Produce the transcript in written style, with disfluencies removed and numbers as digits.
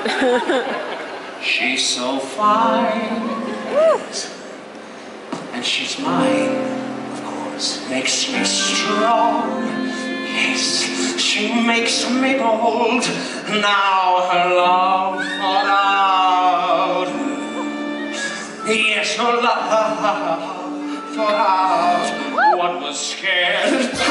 She's so fine, and she's mine, of course. Makes me strong, yes. She makes me bold. Now her love poured out. Yes, her love poured out. What was scared?